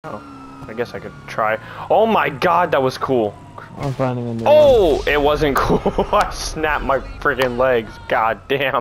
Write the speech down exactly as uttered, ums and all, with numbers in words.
Oh, I guess I could try. Oh my god, that was cool. I'm finding a new one. Oh, it wasn't cool. I snapped my freaking legs. God damn.